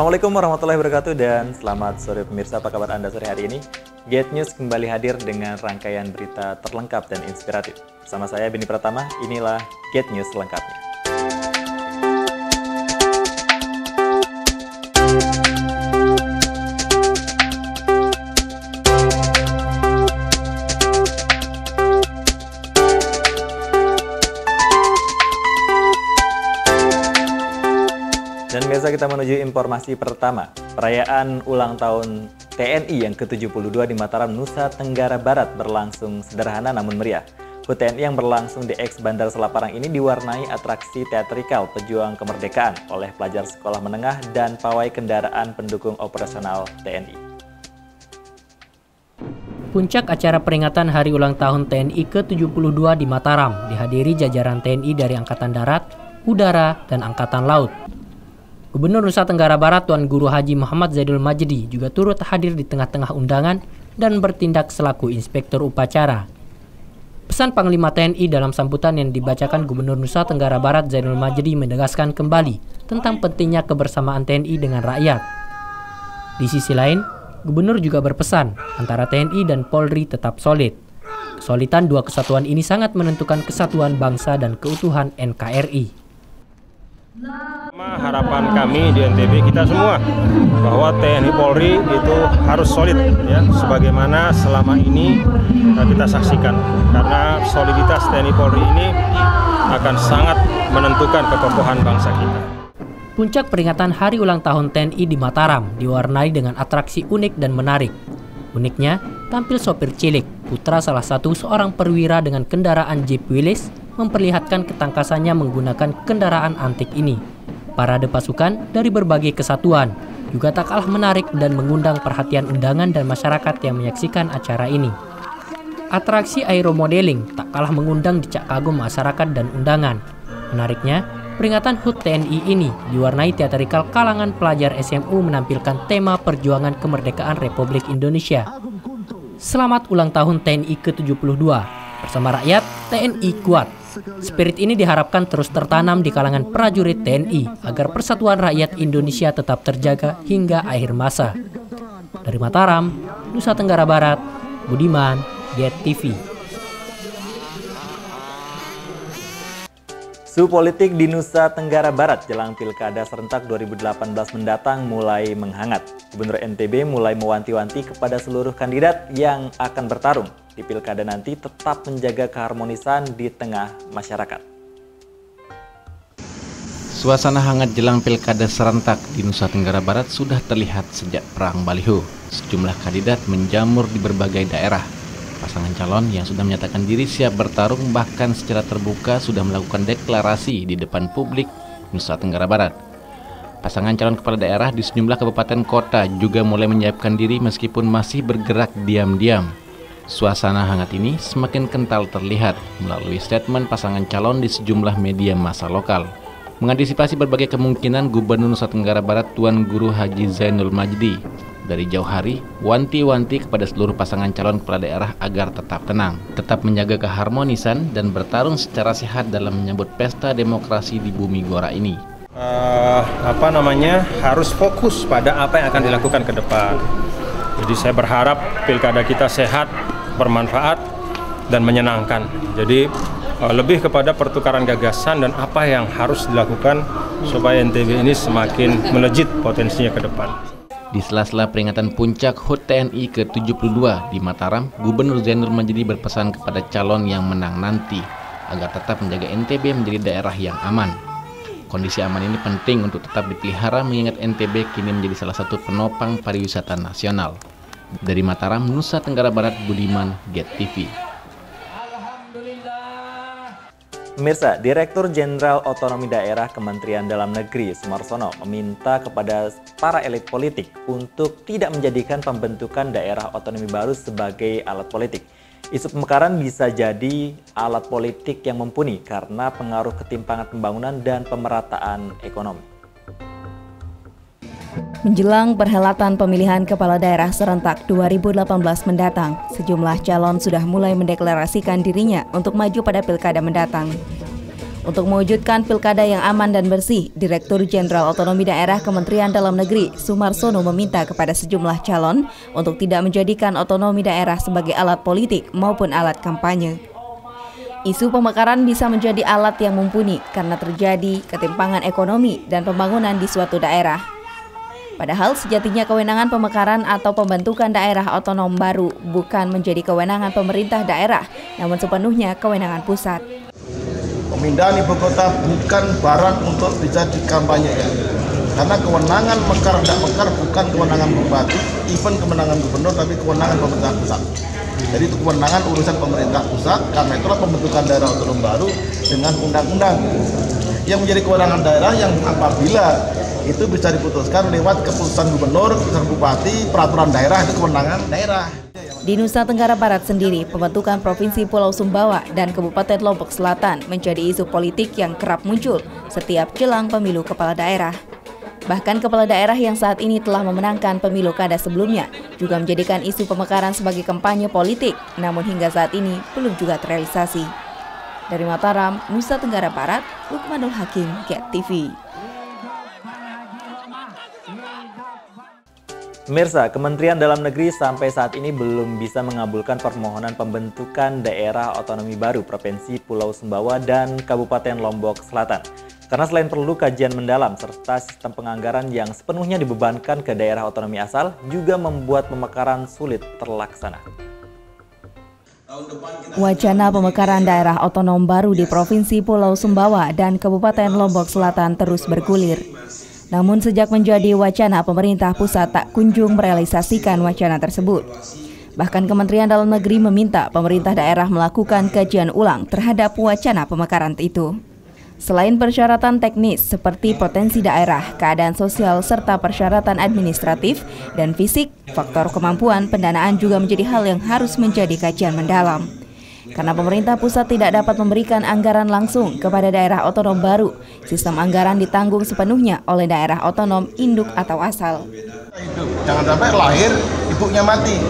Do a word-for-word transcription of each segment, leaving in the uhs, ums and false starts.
Assalamualaikum warahmatullahi wabarakatuh dan selamat sore pemirsa, apa kabar Anda sore hari ini? Get News kembali hadir dengan rangkaian berita terlengkap dan inspiratif. Bersama saya Beni Pratama, inilah Get News selengkapnya. Dan biasa kita menuju informasi pertama. Perayaan ulang tahun T N I yang ke tujuh puluh dua di Mataram, Nusa Tenggara Barat berlangsung sederhana namun meriah. H U T T N I yang berlangsung di X Bandara Selaparang ini diwarnai atraksi teatrikal pejuang kemerdekaan oleh pelajar sekolah menengah dan pawai kendaraan pendukung operasional T N I. Puncak acara peringatan hari ulang tahun T N I ke tujuh puluh dua di Mataram dihadiri jajaran T N I dari Angkatan Darat, Udara, dan Angkatan Laut. Gubernur Nusa Tenggara Barat Tuan Guru Haji Muhammad Zainul Majdi juga turut hadir di tengah-tengah undangan dan bertindak selaku inspektur upacara. Pesan Panglima T N I dalam sambutan yang dibacakan Gubernur Nusa Tenggara Barat Zainul Majdi menegaskan kembali tentang pentingnya kebersamaan T N I dengan rakyat. Di sisi lain, Gubernur juga berpesan antara T N I dan Polri tetap solid. Kesolidan dua kesatuan ini sangat menentukan kesatuan bangsa dan keutuhan N K R I. Harapan kami di N T B kita semua bahwa T N I Polri itu harus solid ya, sebagaimana selama ini kita saksikan, karena soliditas T N I Polri ini akan sangat menentukan kekokohan bangsa kita. Puncak peringatan hari ulang tahun T N I di Mataram diwarnai dengan atraksi unik dan menarik. Uniknya, tampil sopir cilik, putra salah satu seorang perwira dengan kendaraan Jeep Willys, memperlihatkan ketangkasannya menggunakan kendaraan antik ini. Parade pasukan dari berbagai kesatuan juga tak kalah menarik dan mengundang perhatian undangan dan masyarakat yang menyaksikan acara ini. Atraksi aeromodeling tak kalah mengundang decak kagum masyarakat dan undangan. Menariknya, peringatan H U T T N I ini diwarnai teatrikal kalangan pelajar S M U menampilkan tema perjuangan kemerdekaan Republik Indonesia. Selamat ulang tahun T N I ke tujuh puluh dua. Bersama rakyat, T N I kuat. Spirit ini diharapkan terus tertanam di kalangan prajurit T N I agar persatuan rakyat Indonesia tetap terjaga hingga akhir masa. Dari Mataram, Nusa Tenggara Barat, Budiman, Get T V. Suhu politik di Nusa Tenggara Barat jelang Pilkada serentak dua ribu delapan belas mendatang mulai menghangat. Gubernur N T B mulai mewanti-wanti kepada seluruh kandidat yang akan bertarung di Pilkada nanti tetap menjaga keharmonisan di tengah masyarakat. Suasana hangat jelang Pilkada serentak di Nusa Tenggara Barat sudah terlihat sejak perang baliho. Sejumlah kandidat menjamur di berbagai daerah. Pasangan calon yang sudah menyatakan diri siap bertarung bahkan secara terbuka sudah melakukan deklarasi di depan publik Nusa Tenggara Barat. Pasangan calon kepala daerah di sejumlah kabupaten kota juga mulai menyiapkan diri meskipun masih bergerak diam-diam. Suasana hangat ini semakin kental terlihat melalui statement pasangan calon di sejumlah media massa lokal. Mengantisipasi berbagai kemungkinan, Gubernur Nusa Tenggara Barat Tuan Guru Haji Zainul Majdi dari jauh hari wanti-wanti kepada seluruh pasangan calon kepala daerah agar tetap tenang, tetap menjaga keharmonisan dan bertarung secara sehat dalam menyambut pesta demokrasi di bumi Gora ini. Uh, apa namanya harus fokus pada apa yang akan dilakukan ke depan. Jadi saya berharap pilkada kita sehat, bermanfaat, dan menyenangkan. Jadi uh, lebih kepada pertukaran gagasan dan apa yang harus dilakukan supaya N T B ini semakin melejit potensinya ke depan. Di sela-sela peringatan puncak H U T T N I ke tujuh puluh dua di Mataram, Gubernur Zainul Majdi berpesan kepada calon yang menang nanti agar tetap menjaga N T B menjadi daerah yang aman. Kondisi aman ini penting untuk tetap dipelihara mengingat N T B kini menjadi salah satu penopang pariwisata nasional. Dari Mataram, Nusa Tenggara Barat, Budiman, Get T V. Pemirsa, Direktur Jenderal Otonomi Daerah Kementerian Dalam Negeri Sumarsono meminta kepada para elit politik untuk tidak menjadikan pembentukan daerah otonomi baru sebagai alat politik. Isu pemekaran bisa jadi alat politik yang mumpuni karena pengaruh ketimpangan pembangunan dan pemerataan ekonomi. Menjelang perhelatan pemilihan kepala daerah serentak dua ribu delapan belas mendatang, sejumlah calon sudah mulai mendeklarasikan dirinya untuk maju pada pilkada mendatang. Untuk mewujudkan pilkada yang aman dan bersih, Direktur Jenderal Otonomi Daerah Kementerian Dalam Negeri Sumarsono meminta kepada sejumlah calon untuk tidak menjadikan otonomi daerah sebagai alat politik maupun alat kampanye. Isu pemekaran bisa menjadi alat yang mumpuni karena terjadi ketimpangan ekonomi dan pembangunan di suatu daerah. Padahal sejatinya kewenangan pemekaran atau pembentukan daerah otonom baru bukan menjadi kewenangan pemerintah daerah, namun sepenuhnya kewenangan pusat. Pemindahan ibu kota bukan barang untuk bisa dikampanyekan, karena kewenangan mekar tidak mekar bukan kewenangan bupati, even kewenangan gubernur, tapi kewenangan pemerintah pusat. Jadi itu kewenangan urusan pemerintah pusat, karena itulah pembentukan daerah otonom baru dengan undang-undang yang menjadi kewenangan daerah yang apabila itu bisa diputuskan lewat keputusan gubernur, keputusan bupati, peraturan daerah, itu kewenangan daerah. Di Nusa Tenggara Barat sendiri, pembentukan Provinsi Pulau Sumbawa dan Kabupaten Lombok Selatan menjadi isu politik yang kerap muncul setiap jelang pemilu kepala daerah. Bahkan kepala daerah yang saat ini telah memenangkan pemilu kada sebelumnya juga menjadikan isu pemekaran sebagai kampanye politik, namun hingga saat ini belum juga terrealisasi. Dari Mataram, Nusa Tenggara Barat, Lukmanul Hakim, Get T V. Pemirsa, Kementerian Dalam Negeri sampai saat ini belum bisa mengabulkan permohonan pembentukan daerah otonomi baru Provinsi Pulau Sumbawa dan Kabupaten Lombok Selatan. Karena selain perlu kajian mendalam serta sistem penganggaran yang sepenuhnya dibebankan ke daerah otonomi asal, juga membuat pemekaran sulit terlaksana. Wacana pemekaran daerah otonom baru di Provinsi Pulau Sumbawa dan Kabupaten Lombok Selatan terus bergulir. Namun sejak menjadi wacana, pemerintah pusat tak kunjung merealisasikan wacana tersebut. Bahkan Kementerian Dalam Negeri meminta pemerintah daerah melakukan kajian ulang terhadap wacana pemekaran itu. Selain persyaratan teknis seperti potensi daerah, keadaan sosial, serta persyaratan administratif dan fisik, faktor kemampuan pendanaan juga menjadi hal yang harus menjadi kajian mendalam. Karena pemerintah pusat tidak dapat memberikan anggaran langsung kepada daerah otonom baru, sistem anggaran ditanggung sepenuhnya oleh daerah otonom induk atau asal. Jangan sampai lahir ibunya mati.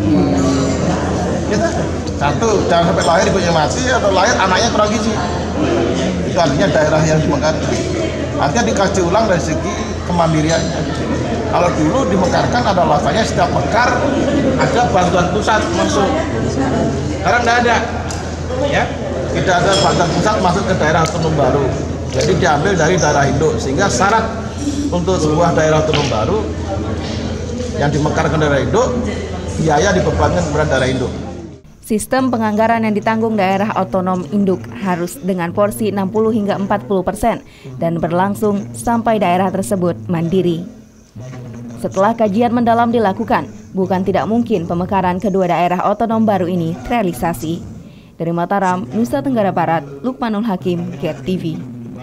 Satu, jangan sampai lahir ibunya mati atau lahir anaknya kurang gizi. Itu artinya daerah yang dimekar. Artinya dikaji ulang dari segi kemandiriannya. Kalau dulu dimekarkan ada alasannya setiap mekar ada bantuan pusat masuk. Sekarang tidak ada, ya, tidak ada bantuan pusat masuk ke daerah otonom baru. Jadi diambil dari daerah induk, sehingga syarat untuk sebuah daerah otonom baru yang dimekarkan daerah induk, biaya dibebankan kepada daerah induk. Sistem penganggaran yang ditanggung daerah otonom induk harus dengan porsi enam puluh hingga empat puluh persen dan berlangsung sampai daerah tersebut mandiri. Setelah kajian mendalam dilakukan, bukan tidak mungkin pemekaran kedua daerah otonom baru ini terrealisasi. Dari Mataram, Nusa Tenggara Barat, Lukmanul Hakim, Get T V.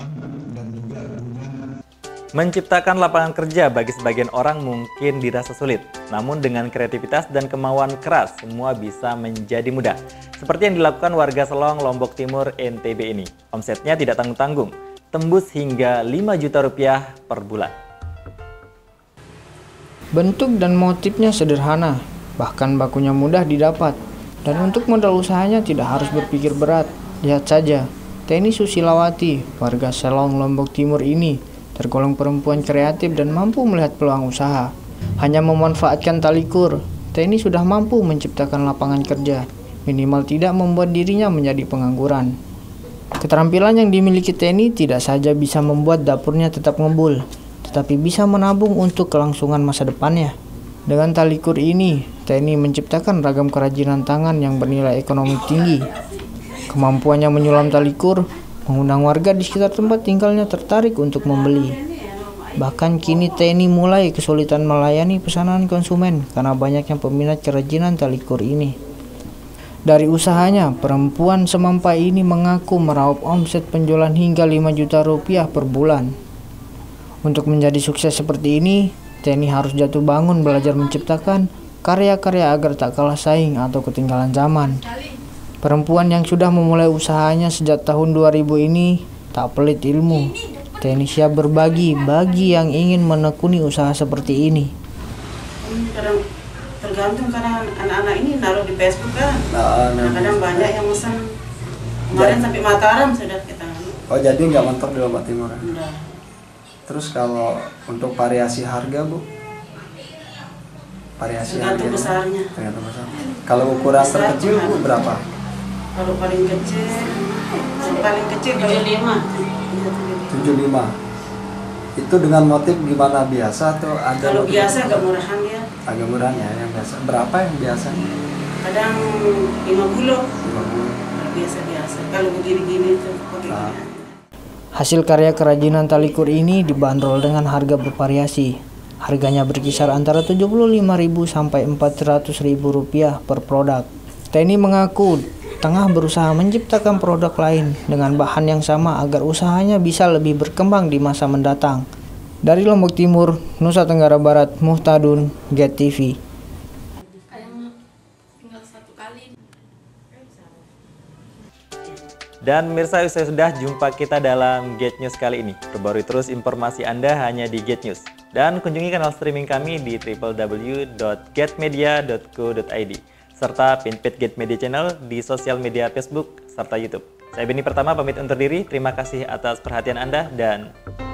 Menciptakan lapangan kerja bagi sebagian orang mungkin dirasa sulit, namun dengan kreativitas dan kemauan keras, semua bisa menjadi mudah. Seperti yang dilakukan warga Selong, Lombok Timur, N T B ini. Omsetnya tidak tanggung-tanggung, tembus hingga lima juta rupiah per bulan. Bentuk dan motifnya sederhana, bahkan bakunya mudah didapat. Dan untuk modal usahanya tidak harus berpikir berat. Lihat saja, Teni Susilawati, warga Selong, Lombok Timur ini tergolong perempuan kreatif dan mampu melihat peluang usaha. Hanya memanfaatkan tali kur, Teni sudah mampu menciptakan lapangan kerja, minimal tidak membuat dirinya menjadi pengangguran. Keterampilan yang dimiliki Teni tidak saja bisa membuat dapurnya tetap ngebul, tetapi bisa menabung untuk kelangsungan masa depannya. Dengan tali kur ini, Teni menciptakan ragam kerajinan tangan yang bernilai ekonomi tinggi. Kemampuannya menyulam tali kur mengundang warga di sekitar tempat tinggalnya tertarik untuk membeli. Bahkan kini Teni mulai kesulitan melayani pesanan konsumen karena banyaknya peminat kerajinan tali kur ini. Dari usahanya, perempuan semampai ini mengaku meraup omset penjualan hingga lima juta rupiah per bulan. Untuk menjadi sukses seperti ini, Teni harus jatuh bangun belajar menciptakan karya-karya agar tak kalah saing atau ketinggalan zaman. Perempuan yang sudah memulai usahanya sejak tahun dua ribu ini tak pelit ilmu. Teni siap berbagi bagi yang ingin menekuni usaha seperti ini. Kadang tergantung karena anak-anak ini naruh di Facebook kan. Kadang banyak yang pesan. Kemarin sampai Mataram sudah kita. Oh, jadi nggak mentok di Lombok Timur? Enggak. Terus kalau untuk variasi harga, Bu? Variasi harga? Tergantung besarnya. Tergantung besar. Kalau ukuran Besar terkecil, Bu, berapa? Kalau paling kecil, yang paling kecil tujuh puluh lima. tujuh puluh lima. Itu dengan motif gimana, biasa atau ada? Kalau motif? biasa agak murahan dia. Agak murah ya, yang biasa. Berapa yang biasanya? Kadang lima puluh. lima puluh. Kalau biasa-biasa. Kalau begini-gini tuh pakai Nah. gini. Hasil karya kerajinan talikur ini dibanderol dengan harga bervariasi. Harganya berkisar antara tujuh puluh lima ribu sampai empat ratus ribu rupiah per produk. Teni mengaku tengah berusaha menciptakan produk lain dengan bahan yang sama agar usahanya bisa lebih berkembang di masa mendatang. Dari Lombok Timur, Nusa Tenggara Barat, Muhtadun, Get T V. Dan mirsa, usai sudah jumpa kita dalam Get News kali ini. Perbarui terus informasi Anda hanya di Get News. Dan kunjungi kanal streaming kami di w w w dot get media dot co dot i d serta fanpage Get Media Channel di sosial media Facebook serta YouTube. Saya Beni Pertama pamit undur diri. Terima kasih atas perhatian Anda dan